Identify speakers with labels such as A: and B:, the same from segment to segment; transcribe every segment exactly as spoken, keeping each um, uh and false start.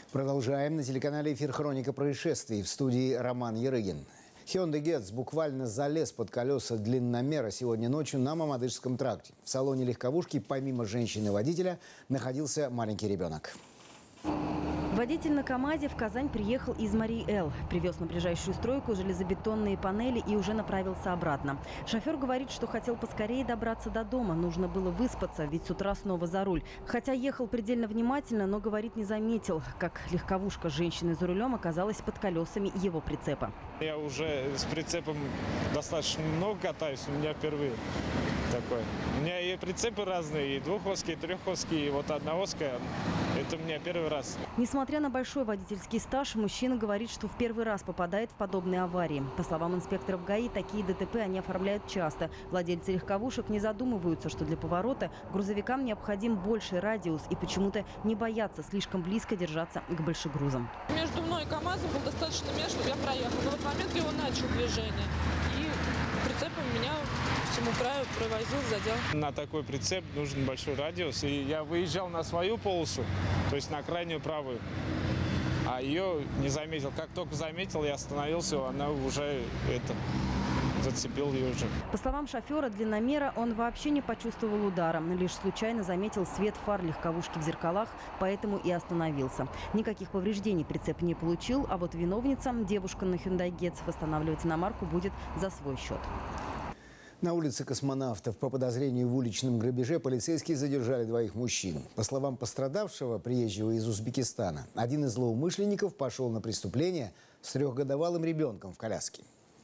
A: Продолжаем. На телеканале «Эфир Хроника происшествий». В студии Роман Ярыгин. Hyundai Getz буквально залез под колеса длинномера сегодня ночью на Мамадышском тракте. В салоне легковушки помимо женщины-водителя находился маленький ребенок.
B: Водитель на КАМАЗе в Казань приехал из Марий-Эл. Привез на ближайшую стройку железобетонные панели и уже направился обратно. Шофер говорит, что хотел поскорее добраться до дома. Нужно было выспаться, ведь с утра снова за руль. Хотя ехал предельно внимательно, но, говорит, не заметил, как легковушка с женщиной за рулем оказалась под колесами его прицепа.
C: Я уже с прицепом достаточно много катаюсь, у меня впервые такое. У меня и прицепы разные, и двухоские, и трехоские, и вот однооская. Это у меня первый раз.
B: Несмотря на большой водительский стаж, мужчина говорит, что в первый раз попадает в подобные аварии. По словам инспекторов ГАИ, такие ДТП они оформляют часто. Владельцы легковушек не задумываются, что для поворота грузовикам необходим больший радиус и почему-то не боятся слишком близко держаться к большегрузам.
D: Между мной и КАМАЗом был достаточно меж, чтобы я проехала. Но в этот момент его начал движение. И прицепом меня всему краю провозил, задел. На
C: такой прицеп нужен большой радиус. И я выезжал на свою полосу, то есть на крайнюю правую. А ее не заметил. Как только заметил, я остановился, она уже это, зацепил ее уже.
B: По словам шофера длинномера, он вообще не почувствовал удара. Лишь случайно заметил свет фар легковушки в зеркалах, поэтому и остановился. Никаких повреждений прицеп не получил, а вот виновница, девушка на Hyundai Getz, восстанавливать иномарку будет за свой счет.
A: На улице Космонавтов по подозрению в уличном грабеже полицейские задержали двоих мужчин. По словам пострадавшего, приезжего из Узбекистана, один из злоумышленников пошел на преступление с трехгодовалым ребенком в коляске.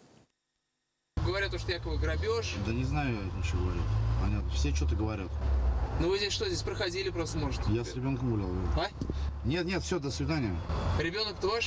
E: Говорят, что якобы грабеж.
F: Да не знаю я ничего говорят. Понятно. Все что-то говорят.
E: Ну вы здесь что, здесь проходили просто, может?
F: Я с ребенком гулял.
E: А?
F: Нет, нет, все, до свидания.
E: Ребенок-то ваш?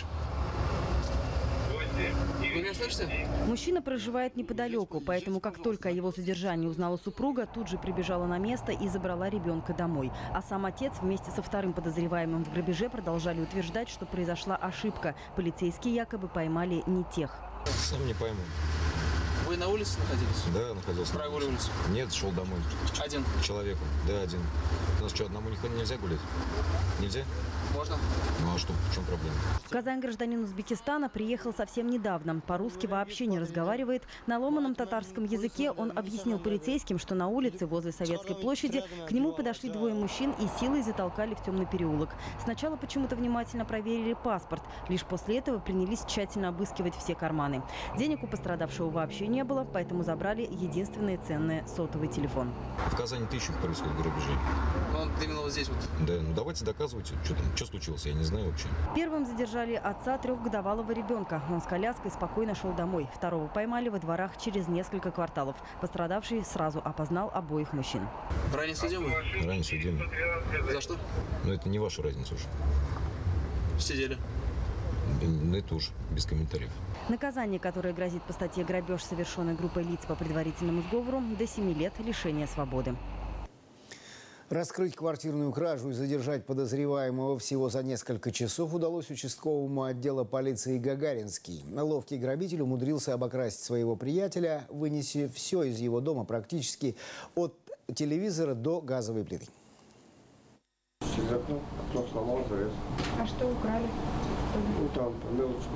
E: Вы меня слышите?
B: Мужчина проживает неподалеку, поэтому как только о его задержании узнала супруга, тут же прибежала на место и забрала ребенка домой. А сам отец вместе со вторым подозреваемым в грабеже продолжали утверждать, что произошла ошибка. Полицейские якобы поймали не тех.
G: Сам не пойму.
E: Вы на улице находились?
G: Да, находился.
E: Прогуливались?
G: Нет, шел домой.
E: Один?
G: Человеком, да, один. У нас что, одному нельзя гулять? Нельзя?
E: Можно.
G: Ну а что, в чем проблема?
B: В Казань гражданин Узбекистана приехал совсем недавно. По-русски вообще не разговаривает. На ломаном татарском языке он объяснил полицейским, что на улице возле Советской площади к нему подошли двое мужчин и силой затолкали в темный переулок. Сначала почему-то внимательно проверили паспорт. Лишь после этого принялись тщательно обыскивать все карманы. Денег у пострадавшего вообще не было, поэтому забрали единственное ценное – сотовый телефон.
G: В Казани тысячу происходит грабежей.
E: Он именно вот здесь вот?
G: Да, ну давайте доказывайте, что там, что случилось, я не знаю вообще.
B: Первым задержали отца трехгодовалого ребенка. Он с коляской спокойно шел домой. Второго поймали во дворах через несколько кварталов. Пострадавший сразу опознал обоих мужчин.
E: Ранее судимый?
G: Ранее судимый.
E: За что?
G: Ну это не ваша разница уже.
E: Сидели?
G: Ну это уж без комментариев.
B: Наказание, которое грозит по статье «Грабеж, совершенный группой лиц по предварительному сговору», до семи лет лишения свободы.
A: Раскрыть квартирную кражу и задержать подозреваемого всего за несколько часов удалось участковому отдела полиции Гагаринский. Ловкий грабитель умудрился обокрасть своего приятеля, вынеся все из его дома практически от телевизора до газовой плиты.
H: Через окно кто сломал, залез.
I: А что украли?
H: Ну там по мелочи.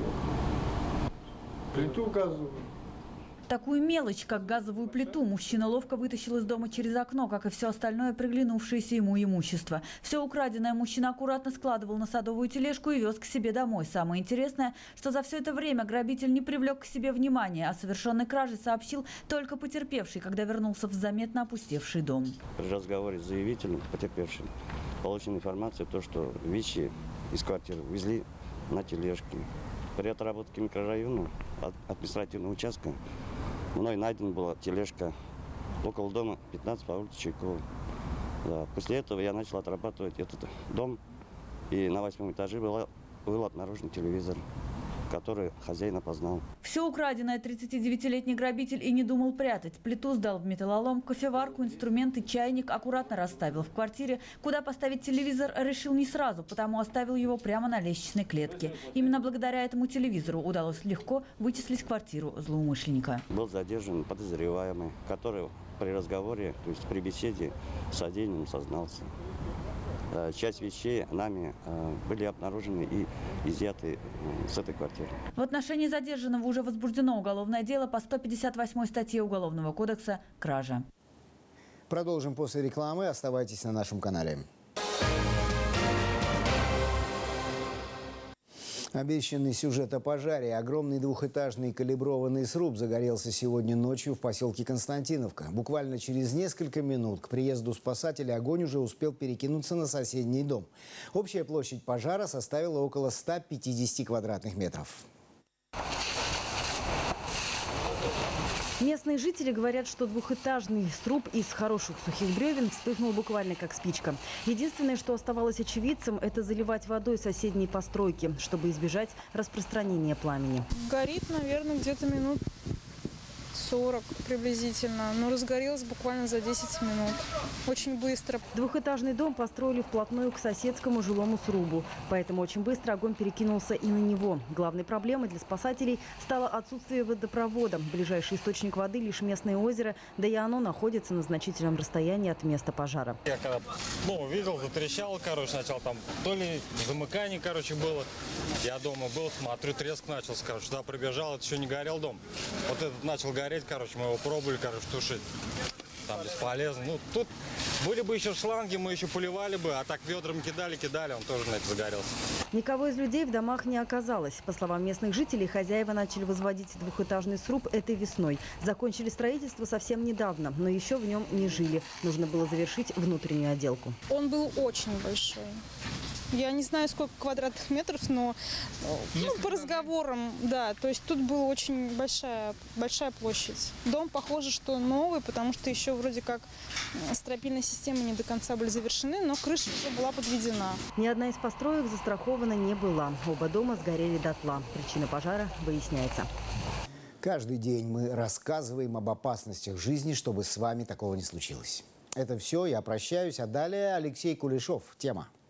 H: Плиту газовую.
I: Такую мелочь, как газовую плиту, мужчина ловко вытащил из дома через окно, как и все остальное приглянувшееся ему имущество. Все украденное мужчина аккуратно складывал на садовую тележку и вез к себе домой. Самое интересное, что за все это время грабитель не привлек к себе внимания. О совершенной краже сообщил только потерпевший, когда вернулся в заметно опустевший дом.
J: При разговоре с заявителем, потерпевшим, получена информация, то, что вещи из квартиры везли на тележке. При отработке микрорайона административного участка мной найдена была тележка около дома пятнадцать по улице Чайкова. Да. После этого я начал отрабатывать этот дом, и на восьмом этаже был, был обнаружен телевизор, который хозяин опознал.
I: Все украденное тридцатидевятилетний грабитель и не думал прятать. Плиту сдал в металлолом, кофеварку, инструменты, чайник аккуратно расставил. В квартире, куда поставить телевизор, решил не сразу, потому оставил его прямо на лестничной клетке. Именно благодаря этому телевизору удалось легко вычислить квартиру злоумышленника.
J: Был задержан подозреваемый, который при разговоре, то есть при беседе с содеянным сознался. э, часть вещей нами э, были обнаружены и изъяты э, с этой квартиры.
I: В отношении задержанного уже возбуждено уголовное дело по сто пятьдесят восьмой статье Уголовного кодекса «Кража».
A: Продолжим после рекламы. Оставайтесь на нашем канале. Обещанный сюжет о пожаре. Огромный двухэтажный калиброванный сруб загорелся сегодня ночью в поселке Константиновка. Буквально через несколько минут к приезду спасателей огонь уже успел перекинуться на соседний дом. Общая площадь пожара составила около ста пятидесяти квадратных метров.
B: Местные жители говорят, что двухэтажный сруб из хороших сухих бревен вспыхнул буквально как спичка. Единственное, что оставалось очевидцам, это заливать водой соседние постройки, чтобы избежать распространения пламени.
K: Горит, наверное, где-то минут сорок приблизительно, но разгорелось буквально за десять минут. Очень быстро.
B: Двухэтажный дом построили вплотную к соседскому жилому срубу, поэтому очень быстро огонь перекинулся и на него. Главной проблемой для спасателей стало отсутствие водопровода. Ближайший источник воды – лишь местное озеро, да и оно находится на значительном расстоянии от места пожара.
L: Я когда ну, увидел, затрещал, короче, начал там, то ли замыкание, короче, было. Я дома был, смотрю, треск начался, короче, туда прибежал, это еще не горел дом. Вот этот начал гореть, короче, мы его пробовали, короче, тушить. Там бесполезно. Ну, тут были бы еще шланги, мы еще поливали бы, а так ведром кидали, кидали, он тоже на это загорелся.
B: Никого из людей в домах не оказалось. По словам местных жителей, хозяева начали возводить двухэтажный сруб этой весной. Закончили строительство совсем недавно, но еще в нем не жили. Нужно было завершить внутреннюю отделку.
K: Он был очень большой. Я не знаю, сколько квадратных метров, но ну, по разговорам, да, то есть тут была очень большая, большая площадь. Дом, похоже, что новый, потому что еще вроде как стропильные системы не до конца были завершены, но крыша уже была подведена.
B: Ни одна из построек застрахована не была. Оба дома сгорели дотла. Причина пожара выясняется.
A: Каждый день мы рассказываем об опасностях жизни, чтобы с вами такого не случилось. Это все, я прощаюсь, а далее Алексей Кулешов. Тема.